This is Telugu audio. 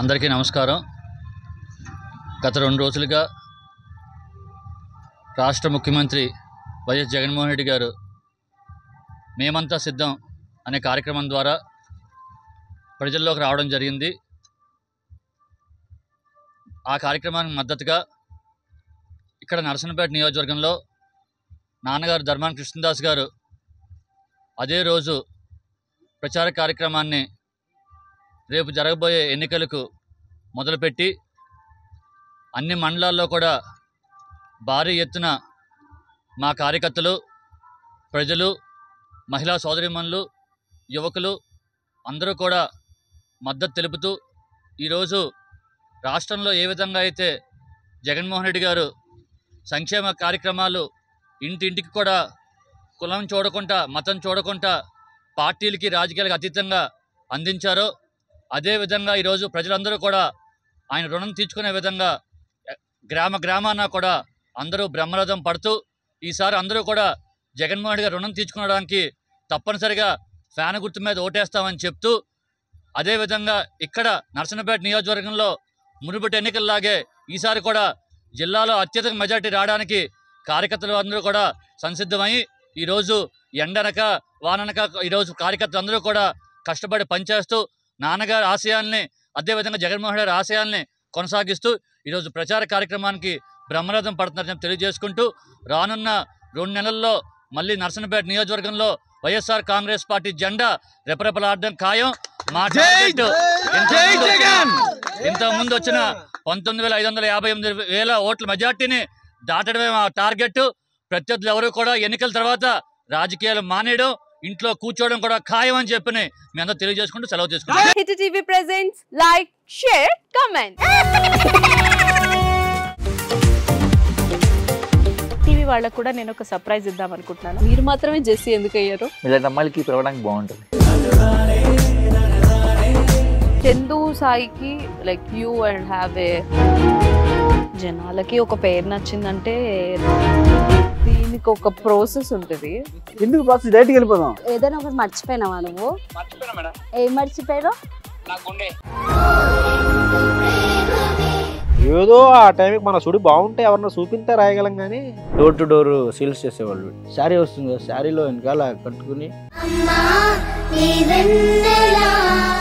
అందరికీ నమస్కారం. గత 2 రోజులుగా రాష్ట్ర ముఖ్యమంత్రి వైఎస్ జగన్మోహన్ రెడ్డి గారు మేమంతా సిద్ధం అనే కార్యక్రమం ద్వారా ప్రజల్లోకి రావడం జరిగింది. ఆ కార్యక్రమానికి మద్దతుగా ఇక్కడ నరసన్నపేట నియోజకవర్గంలో నాన్నగారు ధర్మాన కృష్ణదాస్ గారు అదే రోజు ప్రచార కార్యక్రమాన్ని రేపు జరగబోయే ఎన్నికలకు మొదలుపెట్టి అన్ని మండలాల్లో కూడా భారీ ఎత్తున మా కార్యకర్తలు, ప్రజలు, మహిళా సోదరీమణులు, యువకులు అందరూ కూడా మద్దతు తెలుపుతూ ఈరోజు రాష్ట్రంలో ఏ విధంగా అయితే జగన్మోహన్ రెడ్డి గారు సంక్షేమ కార్యక్రమాలు ఇంటింటికి కూడా కులం చూడకుండా, మతం చూడకుండా, పార్టీలకి, రాజకీయాలకు అతీతంగా అందించారో అదేవిధంగా ఈరోజు ప్రజలందరూ కూడా ఆయన రుణం తీర్చుకునే విధంగా గ్రామాన కూడా అందరూ బ్రహ్మరథం పడుతూ ఈసారి అందరూ కూడా జగన్మోహన్ రెడ్డి గారు రుణం తీర్చుకోవడానికి తప్పనిసరిగా ఫ్యాన్ గుర్తు మీద ఓటేస్తామని చెప్తూ, అదేవిధంగా ఇక్కడ నరసన్నపేట నియోజకవర్గంలో మునుపటి ఎన్నికల్లాగే ఈసారి కూడా జిల్లాలో అత్యధిక మెజార్టీ రావడానికి కార్యకర్తలు అందరూ కూడా సంసిద్ధమై ఈరోజు ఎండనక వాననక ఈరోజు కార్యకర్తలు అందరూ కూడా కష్టపడి పనిచేస్తూ నాన్నగారి ఆశయాల్ని, అదేవిధంగా జగన్మోహన్ రెడ్డి ఆశయాల్ని కొనసాగిస్తూ ఈరోజు ప్రచార కార్యక్రమానికి బ్రహ్మరథం పడుతున్నారని తెలియజేసుకుంటూ, రానున్న 2 నెలల్లో మళ్ళీ నరసన్నపేట నియోజకవర్గంలో వైఎస్ఆర్ కాంగ్రెస్ పార్టీ జెండా రెపరెపలాడడం ఖాయం. మా టార్గెట్ ఇంతకుముందు వచ్చిన 19,558,000 ఓట్ల మెజార్టీని దాటడమే మా టార్గెట్. ప్రత్యర్థులు ఎవరు కూడా ఎన్నికల తర్వాత రాజకీయాలు మానేయడం, ఇంట్లో కూర్చోవడం కూడా ఖాయం అని చెప్పి మీ అందరూ తెలియజేసుకుంటూ సెలవు తీసుకుంటాం. Hit TV presents like, share, comment. TV వాళ్ళకు కూడా నేను ఒక సర్ప్రైజ్ ఇద్దాం అనుకుంటున్నాను. మీరు మాత్రమే జెస్సీ ఎందుకు అయ్యారు? ఇలాంటి అమ్మాయిలకి పిలవడానికి బాగుంటుంది. చందు సాయికి like you and have a జనాలకి ఒక పేరు నచ్చిందంటే దీనికి ఒక ప్రాసెస్ ఉంటుంది. ఎందుకు ప్రాసెస్? డైరెక్ట్‌గా వెళ్ళిపోదాం. ఏదైనా ఒకటి మర్చిపోయినావా నువ్వు? మర్చిపోయినా మేడం. ఏం మర్చిపోయావు? నా గుండె. ఏదో ఆ టైంకి మన సుడి బాగుంటే ఎవరన్నా చూపిస్తే రాయగలం కానీ డోర్ టు డోర్ సేల్స్ చేసేవాళ్ళు. శారీ వస్తుంది, శారీలో వెనకాల కట్టుకుని